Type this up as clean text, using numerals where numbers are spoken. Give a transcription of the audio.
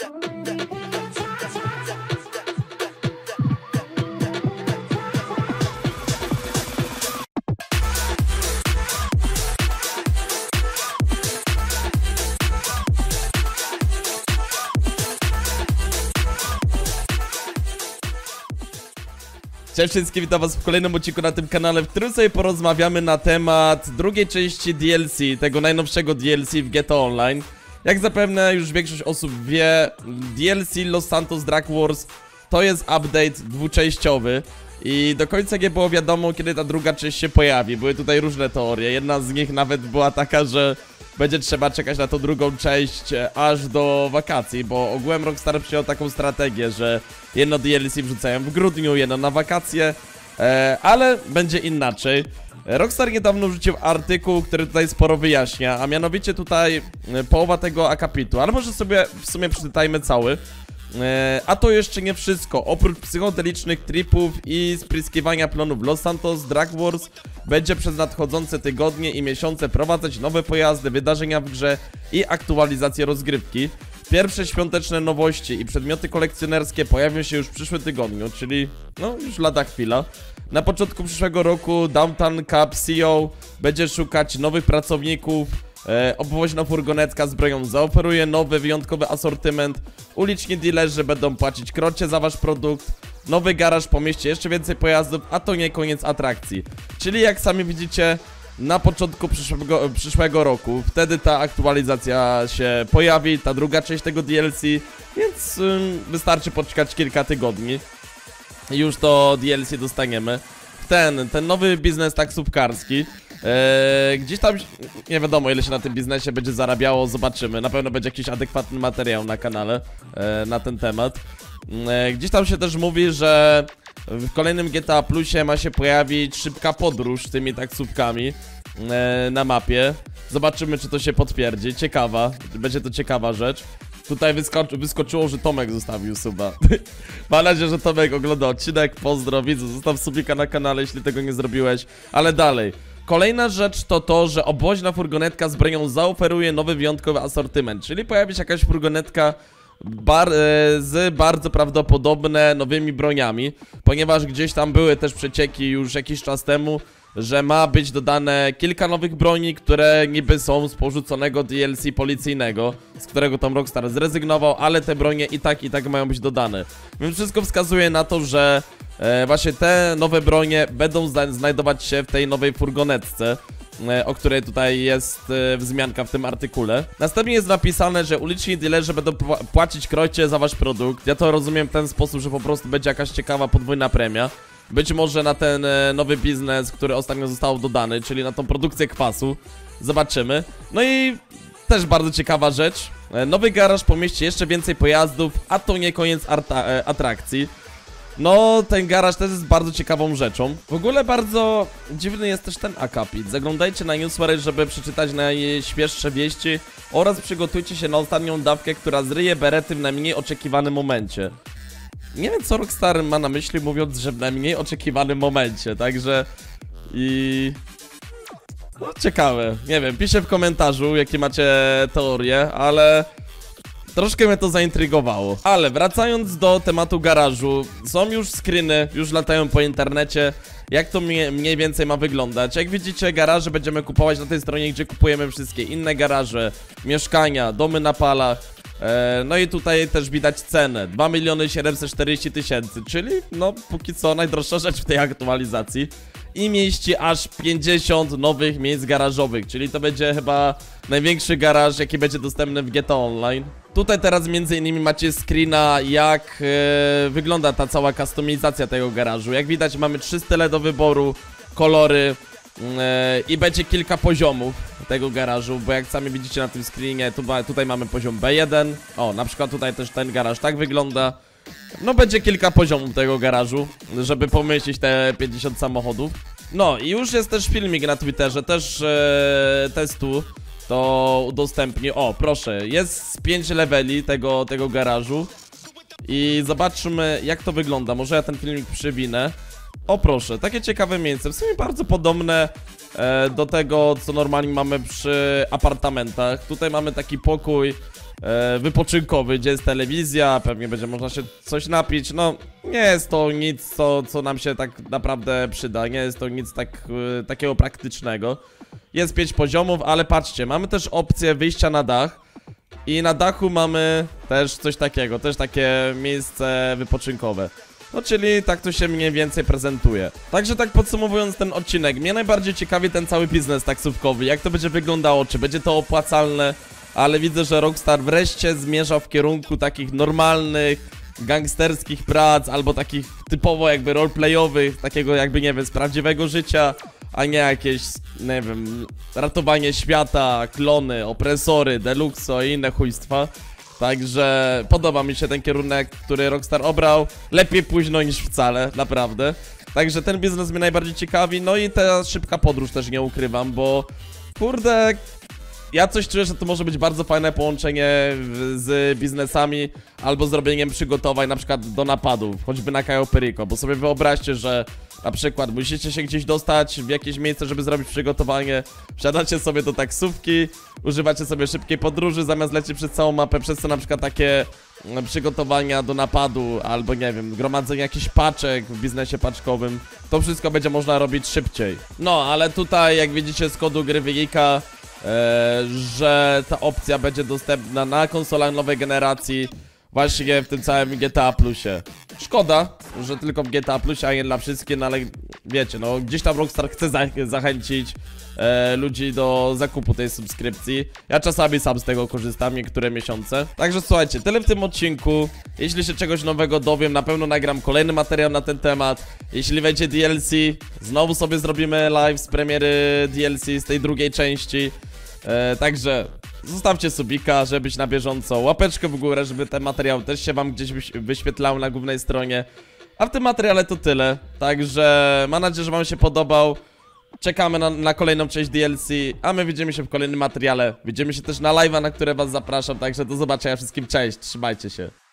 Cześć wszystkim, witam was w kolejnym odcinku na tym kanale, w którym sobie porozmawiamy na temat drugiej części DLC, tego najnowszego DLC w GTA Online. Jak zapewne już większość osób wie, DLC Los Santos Drug Wars to jest update dwuczęściowy i do końca nie było wiadomo, kiedy ta druga część się pojawi. Były tutaj różne teorie, jedna z nich nawet była taka, że będzie trzeba czekać na tą drugą część aż do wakacji, bo ogółem Rockstar przyjął taką strategię, że jedno DLC wrzucają w grudniu, jedno na wakacje, ale będzie inaczej. Rockstar niedawno wrzucił artykuł, który tutaj sporo wyjaśnia, a mianowicie tutaj połowa tego akapitu, ale może sobie w sumie przeczytajmy cały. A to jeszcze nie wszystko. Oprócz psychodelicznych tripów i spryskiwania plonów Los Santos Drug Wars będzie przez nadchodzące tygodnie i miesiące prowadzać nowe pojazdy, wydarzenia w grze i aktualizacje rozgrywki. Pierwsze świąteczne nowości i przedmioty kolekcjonerskie pojawią się już w przyszłym tygodniu, czyli no już lada chwila. Na początku przyszłego roku Downtown Cup CEO będzie szukać nowych pracowników. Obwoźna furgonetka z bronią zaoferuje nowy, wyjątkowy asortyment. Uliczni dealerzy będą płacić krocie za wasz produkt. Nowy garaż pomieści jeszcze więcej pojazdów, a to nie koniec atrakcji. Czyli jak sami widzicie, na początku przyszłego roku, wtedy ta aktualizacja się pojawi, ta druga część tego DLC, więc wystarczy poczekać kilka tygodni i już to DLC dostaniemy. Ten nowy biznes taksówkarski. Gdzieś tam, nie wiadomo ile się na tym biznesie będzie zarabiało, zobaczymy. Na pewno będzie jakiś adekwatny materiał na kanale na ten temat. Gdzieś tam się też mówi, że w kolejnym GTA Plusie ma się pojawić szybka podróż tymi taksówkami na mapie. Zobaczymy, czy to się potwierdzi. Ciekawa, będzie to ciekawa rzecz. Tutaj wyskoczyło, że Tomek zostawił suba. Mam nadzieję, że Tomek ogląda odcinek. Pozdro, widzu, zostaw subika na kanale, jeśli tego nie zrobiłeś. Ale dalej. Kolejna rzecz to to, że obwoźna furgonetka z bronią zaoferuje nowy, wyjątkowy asortyment. Czyli pojawi się jakaś furgonetka z bardzo prawdopodobne nowymi broniami. Ponieważ gdzieś tam były też przecieki już jakiś czas temu, że ma być dodane kilka nowych broni, które niby są z porzuconego DLC policyjnego, z którego tam Rockstar zrezygnował, ale te bronie i tak mają być dodane. Więc wszystko wskazuje na to, że właśnie te nowe bronie będą znajdować się w tej nowej furgonetce, o której tutaj jest wzmianka w tym artykule. Następnie jest napisane, że uliczni dealerzy będą płacić krocie za wasz produkt. Ja to rozumiem w ten sposób, że po prostu będzie jakaś ciekawa podwójna premia. Być może na ten nowy biznes, który ostatnio został dodany, czyli na tą produkcję kwasu. Zobaczymy. No i też bardzo ciekawa rzecz. Nowy garaż pomieści jeszcze więcej pojazdów, a to nie koniec atrakcji. No, ten garaż też jest bardzo ciekawą rzeczą. W ogóle bardzo dziwny jest też ten akapit. Zaglądajcie na newsletter, żeby przeczytać najświeższe wieści oraz przygotujcie się na ostatnią dawkę, która zryje berety w najmniej oczekiwanym momencie. Nie wiem, co Rockstar ma na myśli, mówiąc, że w najmniej oczekiwanym momencie, także... No, ciekawe. Nie wiem, piszcie w komentarzu, jakie macie teorie, ale... troszkę mnie to zaintrygowało. Ale wracając do tematu garażu, są już screeny, już latają po internecie, jak to mniej więcej ma wyglądać. Jak widzicie, garaże będziemy kupować na tej stronie, gdzie kupujemy wszystkie inne garaże, mieszkania, domy na palach. No i tutaj też widać cenę 2 740 000, czyli no póki co najdroższa rzecz w tej aktualizacji. I mieści aż 50 nowych miejsc garażowych, czyli to będzie chyba największy garaż, jaki będzie dostępny w GTA Online. Tutaj teraz między innymi macie screena, jak wygląda ta cała kustomizacja tego garażu. Jak widać, mamy 3 style do wyboru, kolory i będzie kilka poziomów tego garażu, bo jak sami widzicie na tym screenie, tutaj mamy poziom B1. O, na przykład tutaj też ten garaż tak wygląda. No będzie kilka poziomów tego garażu, żeby pomieścić te 50 samochodów. No i już jest też filmik na Twitterze, też testu. To udostępnię. O, proszę, jest 5 leveli tego garażu. I zobaczmy, jak to wygląda. Może ja ten filmik przywinę. O, proszę, takie ciekawe miejsce. W sumie bardzo podobne do tego, co normalnie mamy przy apartamentach. Tutaj mamy taki pokój wypoczynkowy, gdzie jest telewizja, pewnie będzie można się coś napić. No, nie jest to nic, co nam się tak naprawdę przyda, nie jest to nic takiego praktycznego. Jest 5 poziomów, ale patrzcie, mamy też opcję wyjścia na dach. I na dachu mamy też coś takiego, też takie miejsce wypoczynkowe. No czyli tak to się mniej więcej prezentuje. Także tak podsumowując ten odcinek, mnie najbardziej ciekawi ten cały biznes taksówkowy, jak to będzie wyglądało, czy będzie to opłacalne. Ale widzę, że Rockstar wreszcie zmierza w kierunku takich normalnych, gangsterskich prac, albo takich typowo jakby roleplayowych, takiego jakby, nie wiem, z prawdziwego życia, a nie jakieś, nie wiem, ratowanie świata, klony, opresory, deluxo i inne chujstwa. Także podoba mi się ten kierunek, który Rockstar obrał. Lepiej późno niż wcale, naprawdę. Także ten biznes mnie najbardziej ciekawi, no i ta szybka podróż też nie ukrywam, bo kurde... Ja coś czuję, że to może być bardzo fajne połączenie z biznesami albo zrobieniem przygotowań na przykład do napadów, choćby na Cayo Perico, bo sobie wyobraźcie, że na przykład musicie się gdzieś dostać w jakieś miejsce, żeby zrobić przygotowanie, wsiadacie sobie do taksówki, używacie sobie szybkiej podróży, zamiast lecieć przez całą mapę, przez co na przykład takie przygotowania do napadu albo nie wiem, gromadzenie jakichś paczek w biznesie paczkowym, to wszystko będzie można robić szybciej. No, ale tutaj jak widzicie z kodu gry wynika, że ta opcja będzie dostępna na konsolach nowej generacji właśnie w tym całym GTA Plusie. Szkoda, że tylko w GTA Plusie, a nie dla wszystkich, no ale wiecie, no gdzieś tam Rockstar chce zachęcić ludzi do zakupu tej subskrypcji. Ja czasami sam z tego korzystam, niektóre miesiące. Także słuchajcie, tyle w tym odcinku. Jeśli się czegoś nowego dowiem, na pewno nagram kolejny materiał na ten temat. Jeśli będzie DLC, znowu sobie zrobimy live z premiery DLC z tej drugiej części. Także zostawcie subika, żeby być na bieżąco, łapeczkę w górę, żeby ten materiał też się wam gdzieś wyświetlał na głównej stronie. A w tym materiale to tyle, także mam nadzieję, że wam się podobał. Czekamy na kolejną część DLC, a my widzimy się w kolejnym materiale. Widzimy się też na live'a, na które was zapraszam, także do zobaczenia wszystkim, cześć, trzymajcie się.